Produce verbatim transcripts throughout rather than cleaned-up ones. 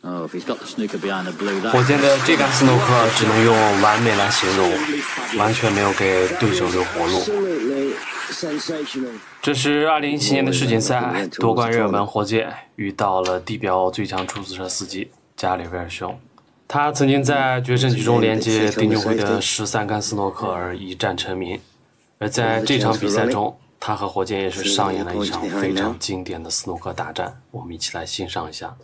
火箭的这杆斯诺克只能用完美来形容，完全没有给对手留活路。这是二零一七年的世锦赛，夺冠热门火箭遇到了地表最强出租车司机加里威尔逊。他曾经在决胜局中连接丁俊晖的十三杆斯诺克而一战成名，而在这场比赛中，他和火箭也是上演了一场非常经典的斯诺克大战。我们一起来欣赏一下。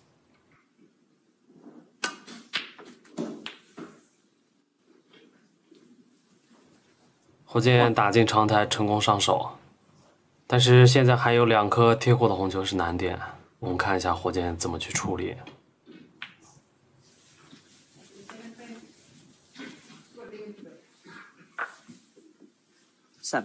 火箭打进长台，成功上手，但是现在还有两颗贴货的红球是难点，我们看一下火箭怎么去处理。 Seven.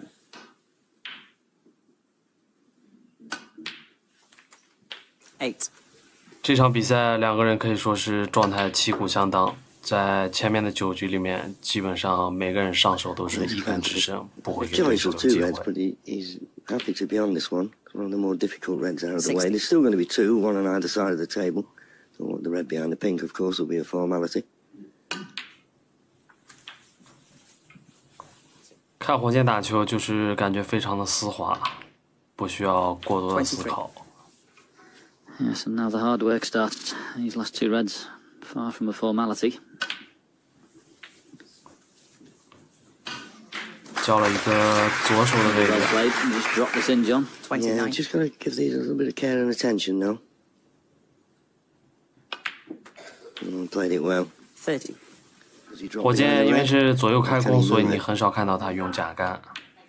Eight. 这场比赛两个人可以说是状态旗鼓相当。在前面的九局里面，基本上每个人上手都是一杆智商，不会给对手有机会。 Happy to be on this one. One of the more difficult reds out of the way. There's still going to be two, one on either side of the table. So the red behind the pink, of course, will be a formality. 看火箭打球就是感觉非常的丝滑，不需要过多的思考。 Yes, and now the hard work starts. These last two reds, far from a formality. 交了一个左手的位置。 Just drop this in, John. Yeah, just got to give these a little bit of care and attention now. Mm, played it well. Thirty. 火箭因为是左右开弓，所以你很少看到他用假杆。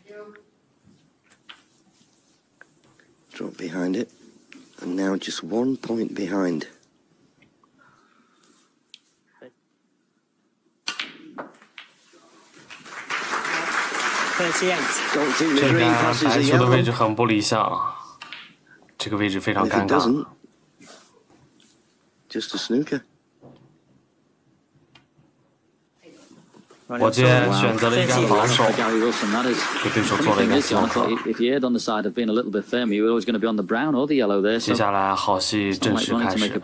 Drop behind it, and now just one point behind. Thirty-eight. 这杆白球的位置很不理想，这个位置非常尴尬。 Just a snooker. 火箭选择了一杆防守，给对手做了一杆斯诺克。接下来好戏正式开始。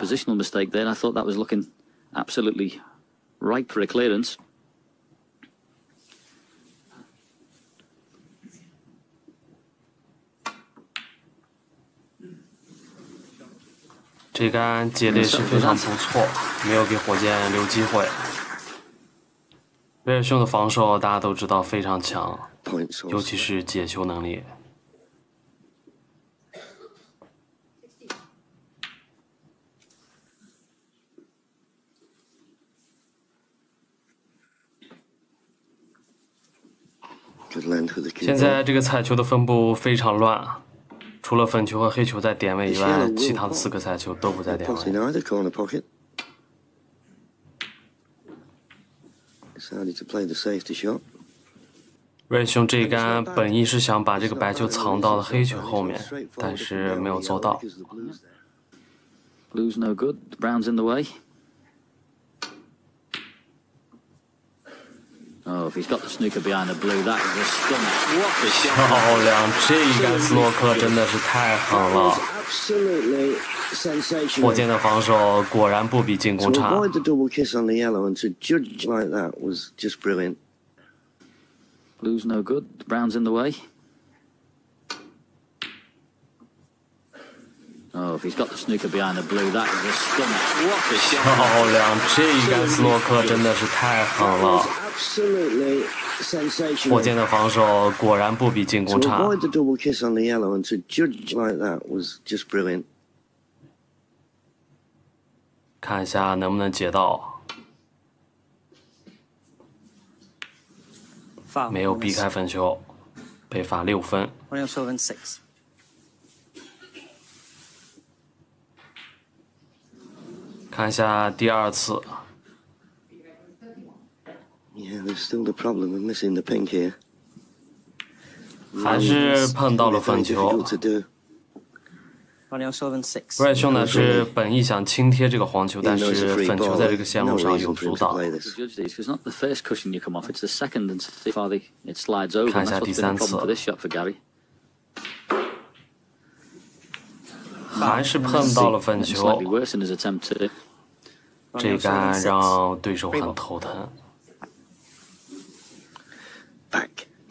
这杆接的也是非常不错，没有给火箭留机会。威尔逊的防守大家都知道非常强，尤其是解球能力。现在这个彩球的分布非常乱，除了粉球和黑球在点位以外，其他的四个彩球都不在点位。威尔逊这一杆本意是想把这个白球藏到了黑球后面，但是没有做到。 Blue's no good. The brown's in the way. Oh, if he's got the snooker behind the blue, that is a stunner. What a shot! 漂亮，这一杆斯诺克真的是太狠了。火箭的防守果然不比进攻差。 To avoid the double kiss on the yellow and to judge like that was just brilliant. Blue's no good. The brown's in the way. Oh, if he's got the snooker behind the blue, that is a stunner. What a shot! 漂亮，这一杆斯诺克真的是太狠了。火箭的防守果然不比进攻差。 To avoid the double kiss on the yellow and to judge like that was just brilliant. 看一下能不能解到。没有避开粉球，被罚六分。看一下第二次。 Yeah, there's still the problem of missing the pink here. 还是碰到了粉球。威尔逊呢是本意想轻贴这个黄球，但是粉球在这个线路上有阻挡。看一下第三次，还是碰到了粉球。 这一杆让对手很头疼。 Back.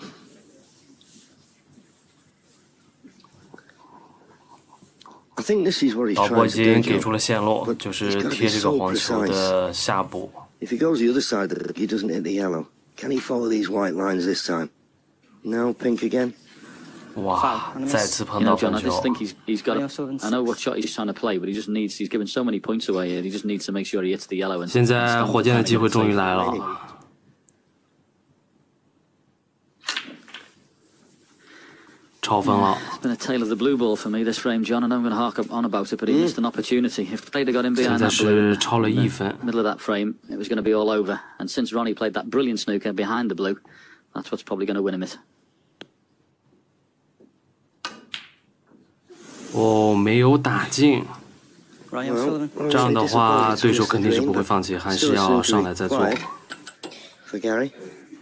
导播已经给出了线路，就是贴这个黄球的下部。 If he goes the other side, he doesn't hit the yellow. Can he follow these white lines this time? No, pink again. 哇，再次碰到 You know, John, 分 I 球 just。think he's, he's got. I know what shot he's trying to play, but he just needs. He's given so many points away here. He just needs to make sure he hits the yellow. And 现在火箭的机会终于来了。超分了。 It's been a tale of the blue ball for me this frame, John, and I'm going to hark up on about it, but he missed an opportunity. If they'd have got him 现 behind 在 that blue, 是超了一分。 middle of that frame, it was going to be all over. And since Ronnie played that brilliant snooker behind the blue, that's what's probably going to win him it. 哦，没有打进。 Well, 这样的话， disappointed 对手 to 肯定是 miss the 不会 green, 放弃， but 还是 still 要 seems 上 to 来 be 再做。 quiet for Gary.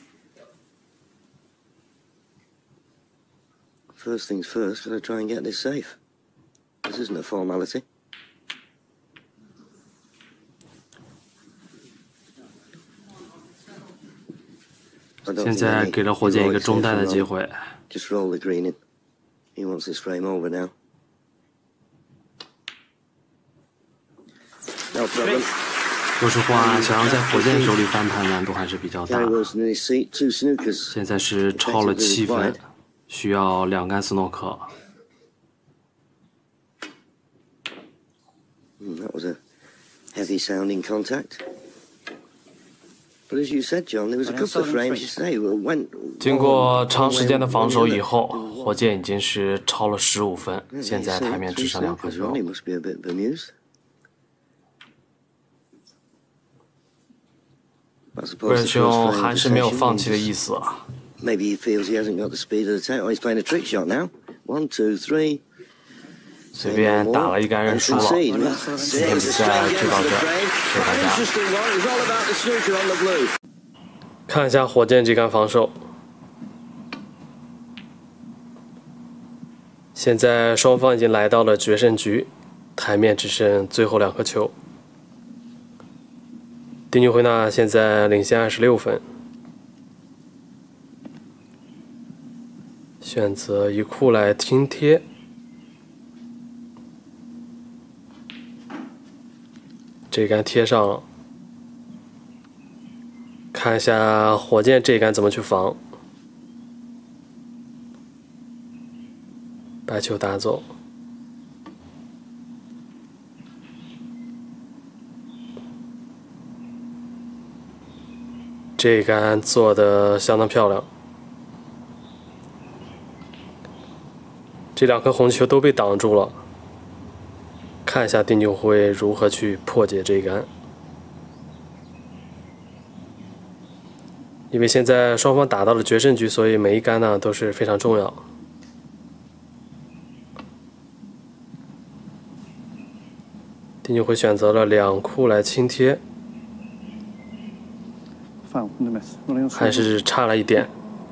First things first, gotta try and get this safe. This isn't a formality. 现在给了火箭一个中单的机会。 Just roll the green in. He wants this frame over now. No problem. 说实话，想要在火箭手里翻盘难度还是比较大 Gary。Wilson in his seat, two snookers. 现在是超了七分，需要两杆斯诺克。 Mm, that was a heavy sounding contact. But as you said, John, there was a couple of frames you say went. 经过长时间的防守以后，火箭已经是超了十五分，现在台面只剩两颗球。 Ronnie must be a bit bemused. 威尔兄还是没有放弃的意思啊。 Maybe he feels he hasn't got the speed of the tail. Oh, he's playing a trick shot now. One, two, three. 随便打了一杆认输了。今天比赛就到这，谢谢大家。看一下火箭这杆防守。现在双方已经来到了决胜局，台面只剩最后两颗球。丁俊晖呢，现在领先二十六分。选择一库来轻贴。 这杆贴上了，看一下火箭这杆怎么去防。白球打走，这杆做的相当漂亮。这两颗红球都被挡住了。 看一下丁俊晖如何去破解这一杆，因为现在双方打到了决胜局，所以每一杆呢都是非常重要。丁俊晖选择了两库来轻贴，还是差了一点。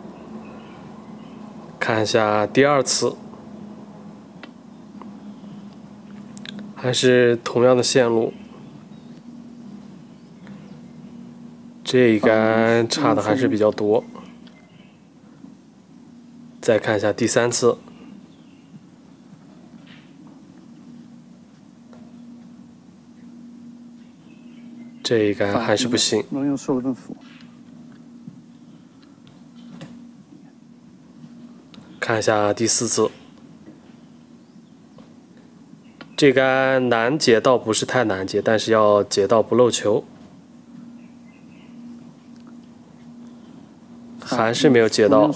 看一下第二次。 还是同样的线路，这一杆差的还是比较多。再看一下第三次，这一杆还是不行。看一下第四次。 这杆难解倒不是太难解，但是要解到不漏球，还是没有解到。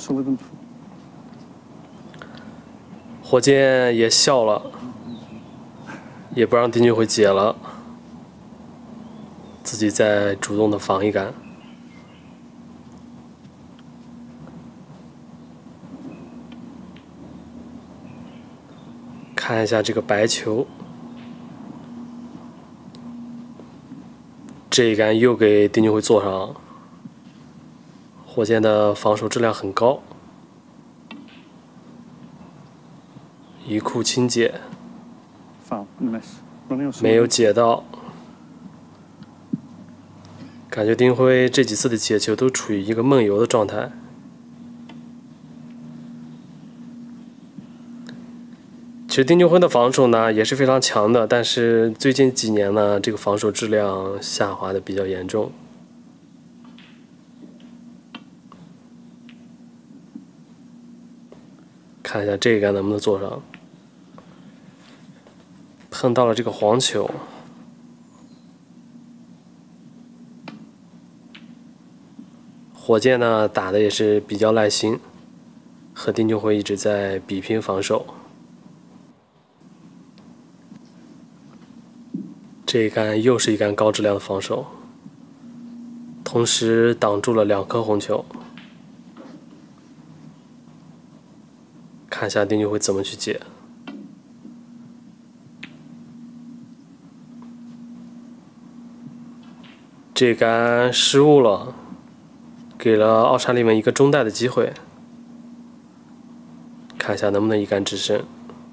火箭也笑了，也不让丁俊晖解了，自己再主动的防一杆。看一下这个白球，这一杆又给丁俊晖做上了。火箭的防守质量很高，一库轻解，没有解到。 感觉丁俊晖这几次的解球都处于一个梦游的状态。其实丁俊晖的防守呢也是非常强的，但是最近几年呢，这个防守质量下滑的比较严重。看一下这个杆能不能做上，碰到了这个黄球。火箭呢打的也是比较耐心，和丁俊晖一直在比拼防守。这一杆又是一杆高质量的防守，同时挡住了两颗红球。看一下丁俊晖怎么去解。这杆失误了，给了奥沙利文一个中带的机会。看一下能不能一杆制胜。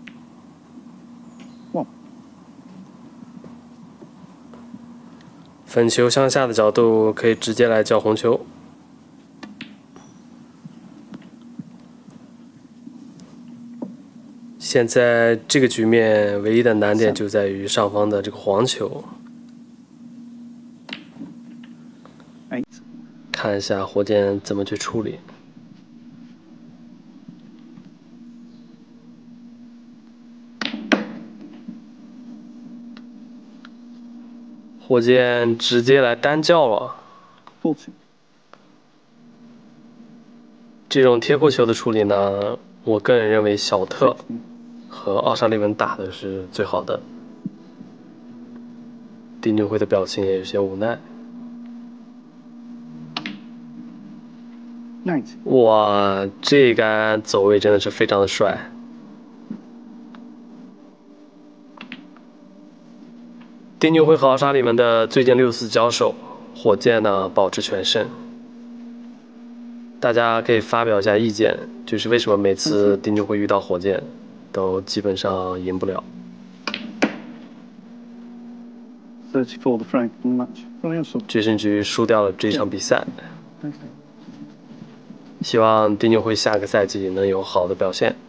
粉球向下的角度可以直接来叫红球。现在这个局面唯一的难点就在于上方的这个黄球。看一下火箭怎么去处理。火箭直接来单叫了。这种贴过球的处理呢，我个人认为小特和奥沙利文打的是最好的。丁俊晖的表情也有些无奈。哇，这杆走位真的是非常的帅。丁俊晖和奥沙利文的最近六次交手，火箭呢保持全胜。大家可以发表一下意见，就是为什么每次丁俊晖遇到火箭，都基本上赢不了。决胜局输掉了这场比赛。希望丁俊晖下个赛季能有好的表现。